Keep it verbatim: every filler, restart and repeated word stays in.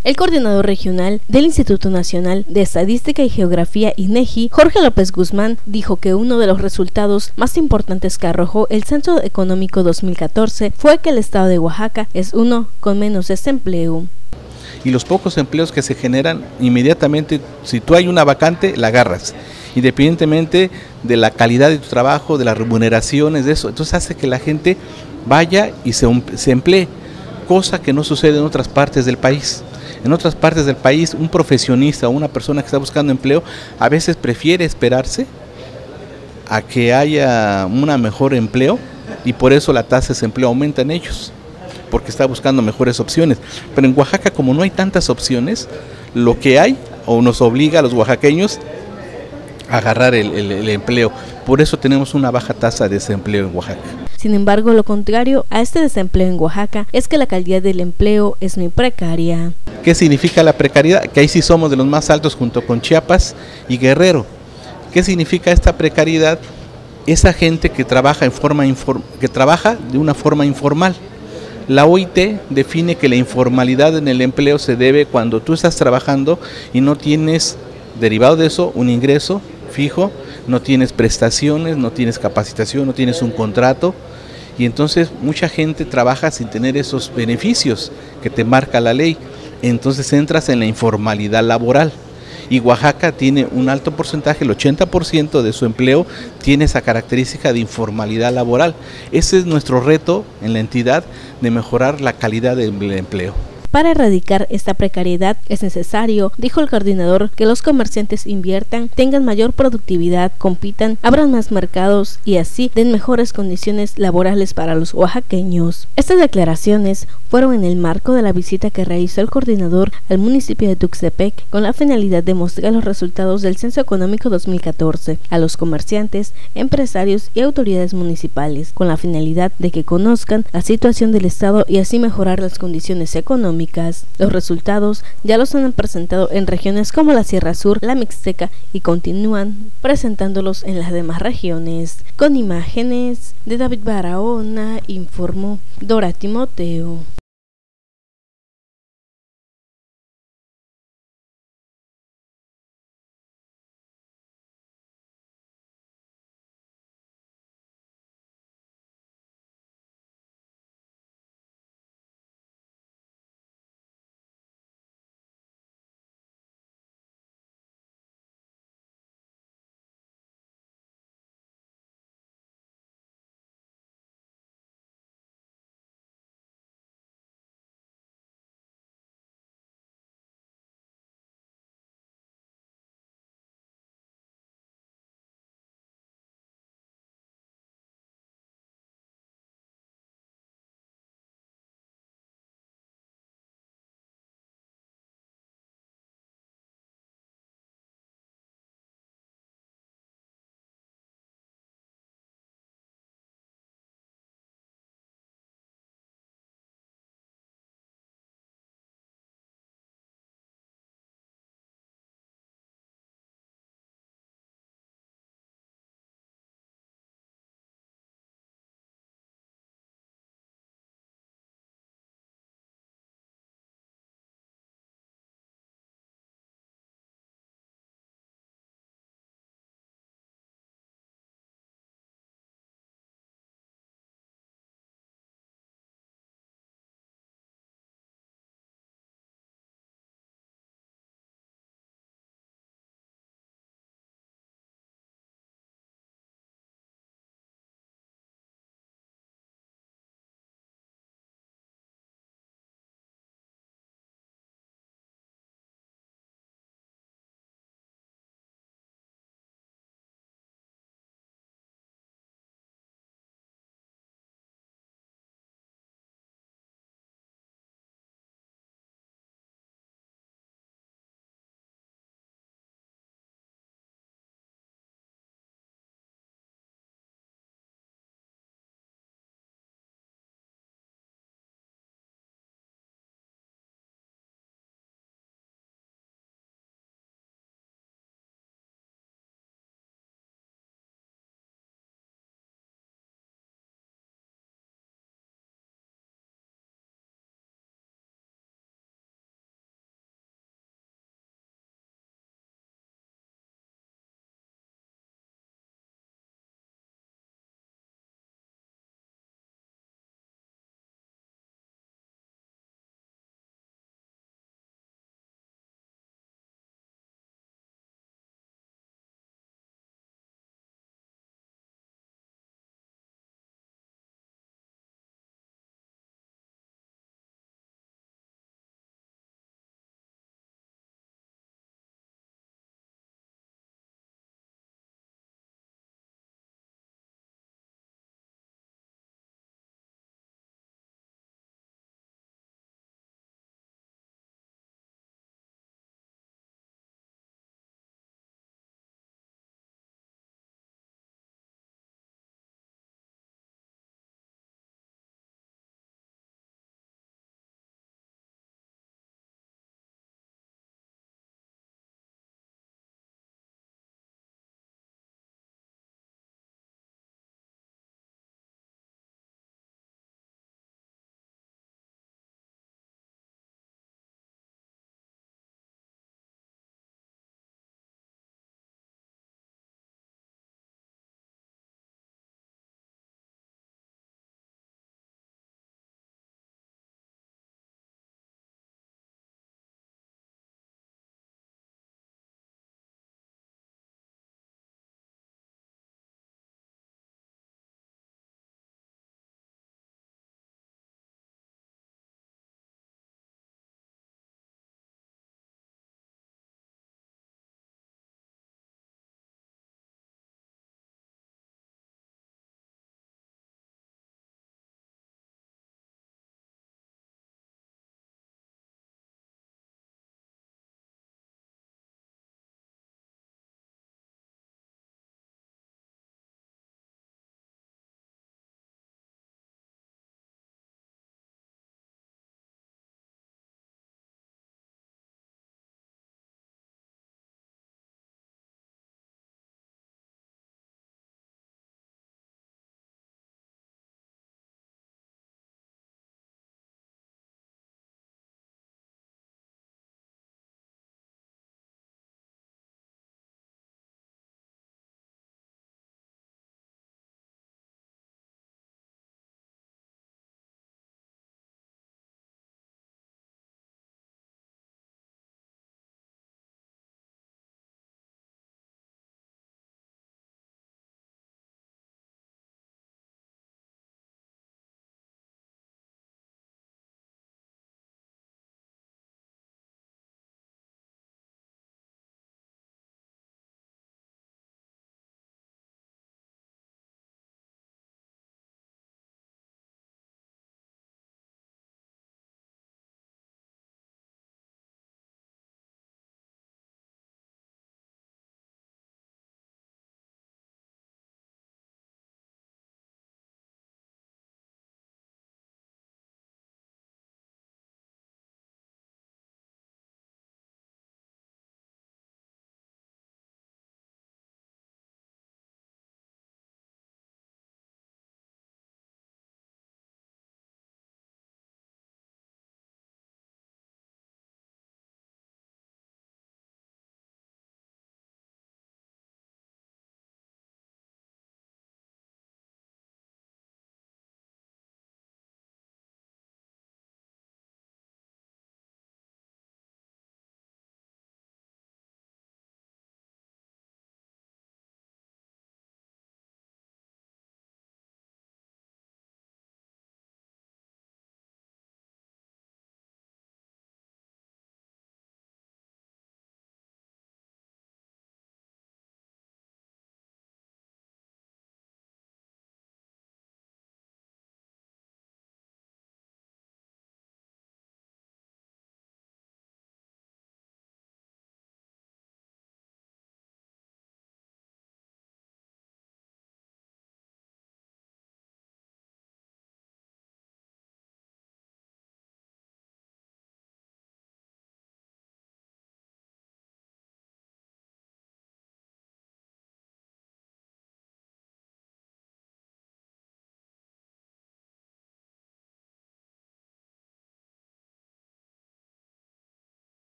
El coordinador regional del Instituto Nacional de Estadística y Geografía INEGI, Jorge López Guzmán, dijo que uno de los resultados más importantes que arrojó el Censo Económico dos mil catorce fue que el estado de Oaxaca es uno con menos desempleo. Y los pocos empleos que se generan, inmediatamente, si tú hay una vacante, la agarras, independientemente de la calidad de tu trabajo, de las remuneraciones, de eso. Entonces hace que la gente vaya y se, se emplee, cosa que no sucede en otras partes del país. En otras partes del país, un profesionista o una persona que está buscando empleo a veces prefiere esperarse a que haya un mejor empleo y por eso la tasa de desempleo aumenta en ellos, porque está buscando mejores opciones. Pero en Oaxaca, como no hay tantas opciones, lo que hay o nos obliga a los oaxaqueños a agarrar el, el, el empleo. Por eso tenemos una baja tasa de desempleo en Oaxaca. Sin embargo, lo contrario a este desempleo en Oaxaca es que la calidad del empleo es muy precaria. ¿Qué significa la precariedad? Que ahí sí somos de los más altos junto con Chiapas y Guerrero. ¿Qué significa esta precariedad? Esa gente que trabaja en forma inform- que trabaja de una forma informal. La O I T define que la informalidad en el empleo se debe cuando tú estás trabajando y no tienes, derivado de eso, un ingreso fijo, no tienes prestaciones, no tienes capacitación, no tienes un contrato, y entonces mucha gente trabaja sin tener esos beneficios que te marca la ley. Entonces entras en la informalidad laboral. Y Oaxaca tiene un alto porcentaje, el ochenta por ciento de su empleo tiene esa característica de informalidad laboral. Ese es nuestro reto en la entidad, de mejorar la calidad del empleo. Para erradicar esta precariedad es necesario, dijo el coordinador, que los comerciantes inviertan, tengan mayor productividad, compitan, abran más mercados y así den mejores condiciones laborales para los oaxaqueños. Estas declaraciones fueron en el marco de la visita que realizó el coordinador al municipio de Tuxtepec con la finalidad de mostrar los resultados del Censo Económico dos mil catorce a los comerciantes, empresarios y autoridades municipales, con la finalidad de que conozcan la situación del estado y así mejorar las condiciones económicas. Los resultados ya los han presentado en regiones como la Sierra Sur, la Mixteca y continúan presentándolos en las demás regiones. Con imágenes de David Barahona, informó Dora Timoteo.